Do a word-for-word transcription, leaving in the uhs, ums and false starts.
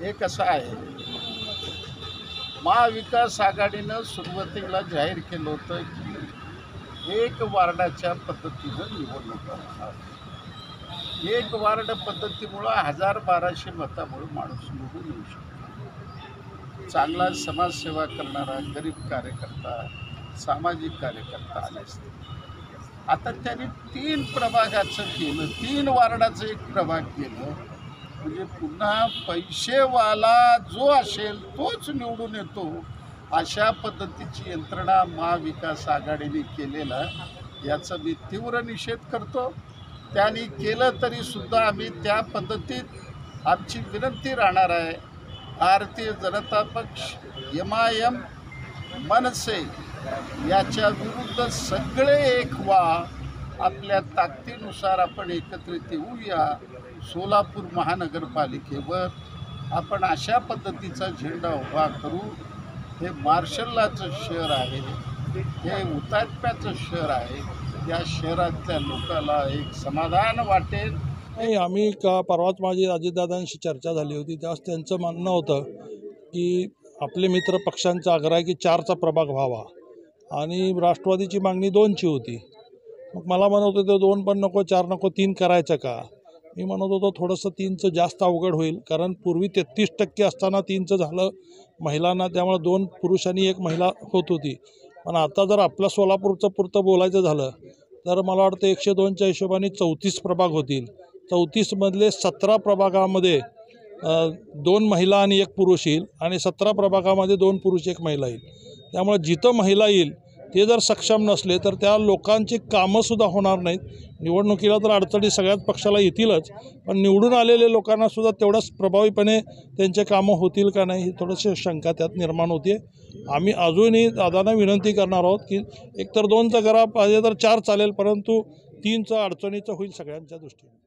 एक असं आहे, महाविकास आघाडीनं सुरुवातीला जाहीर केलं होतं की एक वार्डाच्या पद्धतीनं निवडणुका होणार. एक वार्ड पद्धतीमुळं हजार बाराशे मतामुळे माणूस निवडून येऊ शकतो. चांगला समाजसेवा करणारा गरीब कार्यकर्ता, सामाजिक कार्यकर्ता आले असते. आता त्यांनी तीन प्रभागाचं केलं, तीन वार्डाचं एक प्रभाग केलं, म्हणजे पुन्हा पैसेवाला जो असेल तोच निवडून येतो अशा पद्धतीची यंत्रणा महाविकास आघाडीने केलेला, याचा मी तीव्र निषेध करतो. त्यांनी केलं तरी सुद्धा आम्ही त्या पद्धतीत आमची विनंती राहणार आहे. भारतीय जनता पक्ष, एम आय एम, मनसे याच्या विरुद्ध सगळे एक व्हा. आपल्या ताकदीनुसार आपण एकत्रित येऊया. सोलापूर महानगरपालिकेवर आपण अशा पद्धतीचा झेंडा उभा करू. हे मार्शलाचं शहर आहे, हे हुतात्म्याचं शहर आहे. या शहरातल्या लोकांना एक समाधान वाटेल. नाही, आम्ही का परवाच माझी अजितदादांशी चर्चा झाली होती. त्यावेळेस त्यांचं म्हणणं होतं की आपले मित्र पक्षांचा आग्रह आहे की चारचा प्रभाग व्हावा आणि राष्ट्रवादीची मागणी दोनची होती. मग मला म्हणत होते दोन पण नको, चार नको, तीन करायचं का? मी म्हणत होतो थोडंसं तीनचं जास्त अवघड होईल, कारण पूर्वी तेहतीस टक्के असताना तीनचं झालं महिलांना, त्यामुळे दोन पुरुष आणि एक महिला होत होती. पण आता जर आपल्या सोलापूरचं पुरतं बोलायचं झालं तर मला वाटतं एकशे दोनच्या हिशोबाने चौतीस प्रभाग होतील. चौतीसमधले सतरा प्रभागामध्ये दोन महिला आणि एक पुरुष येईल आणि सतरा प्रभागामध्ये दोन पुरुष एक महिला येईल. त्यामुळे जिथं महिला येईल ते जर सक्षम नसले तर त्या लोकांची कामंसुद्धा होणार नाहीत. निवडणुकीला तर अडचणी सगळ्याच पक्षाला येतीलच, पण निवडून आलेल्या लोकांनासुद्धा तेवढंच प्रभावीपणे त्यांचे कामं होतील का नाही ही थोडीशी शंका त्यात निर्माण होते. आम्ही अजूनही दादांना विनंती करणार आहोत की एकतर दोनचं करा, पाहिजे तर चार चालेल, परंतु तीनचं अडचणीचं होईल सगळ्यांच्या दृष्टीने.